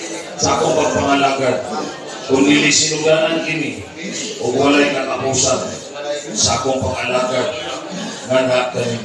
sa akong pagpangalagad. Kung dili sinuganan kini o walay katapusan sa akong pangalagad nga